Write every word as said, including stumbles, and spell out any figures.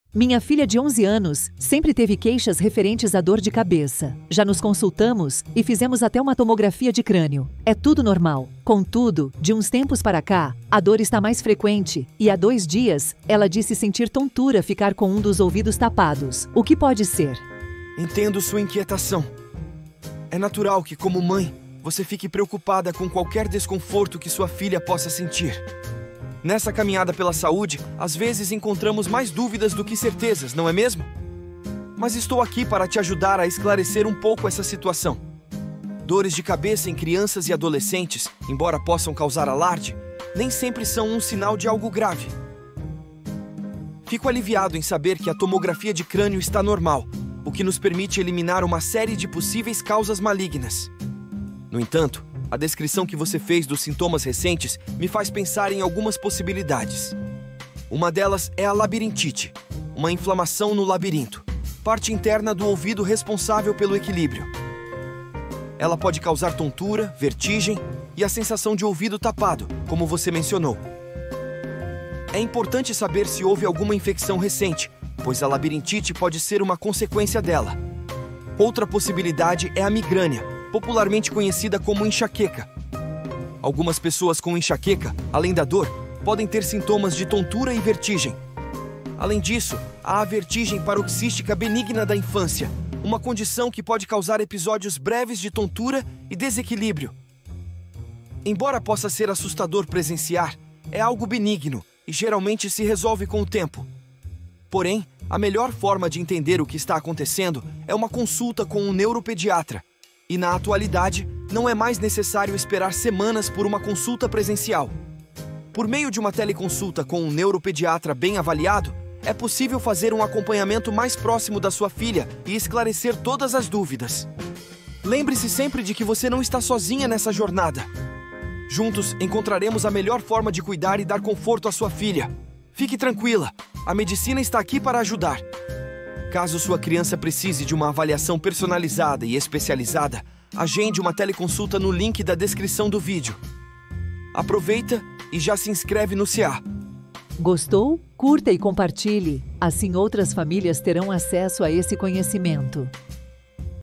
Minha filha de onze anos sempre teve queixas referentes à dor de cabeça. Já nos consultamos e fizemos até uma tomografia de crânio. É tudo normal. Contudo, de uns tempos para cá, a dor está mais frequente e há dois dias ela disse sentir tontura ficar com um dos ouvidos tapados. O que pode ser? Entendo sua inquietação. É natural que, como mãe, você fique preocupada com qualquer desconforto que sua filha possa sentir. Nessa caminhada pela saúde, às vezes encontramos mais dúvidas do que certezas, não é mesmo? Mas estou aqui para te ajudar a esclarecer um pouco essa situação. Dores de cabeça em crianças e adolescentes, embora possam causar alarde, nem sempre são um sinal de algo grave. Fico aliviado em saber que a tomografia de crânio está normal, o que nos permite eliminar uma série de possíveis causas malignas. No entanto, a descrição que você fez dos sintomas recentes me faz pensar em algumas possibilidades. Uma delas é a labirintite, uma inflamação no labirinto, parte interna do ouvido responsável pelo equilíbrio. Ela pode causar tontura, vertigem e a sensação de ouvido tapado, como você mencionou. É importante saber se houve alguma infecção recente, pois a labirintite pode ser uma consequência dela. Outra possibilidade é a migrânia, popularmente conhecida como enxaqueca. Algumas pessoas com enxaqueca, além da dor, podem ter sintomas de tontura e vertigem. Além disso, há a vertigem paroxística benigna da infância, uma condição que pode causar episódios breves de tontura e desequilíbrio. Embora possa ser assustador presenciar, é algo benigno e geralmente se resolve com o tempo. Porém, a melhor forma de entender o que está acontecendo é uma consulta com um neuropediatra. E na atualidade, não é mais necessário esperar semanas por uma consulta presencial. Por meio de uma teleconsulta com um neuropediatra bem avaliado, é possível fazer um acompanhamento mais próximo da sua filha e esclarecer todas as dúvidas. Lembre-se sempre de que você não está sozinha nessa jornada. Juntos, encontraremos a melhor forma de cuidar e dar conforto à sua filha. Fique tranquila, a medicina está aqui para ajudar. Caso sua criança precise de uma avaliação personalizada e especializada, agende uma teleconsulta no link da descrição do vídeo. Aproveita e já se inscreve no C A. Gostou? Curta e compartilhe. Assim outras famílias terão acesso a esse conhecimento.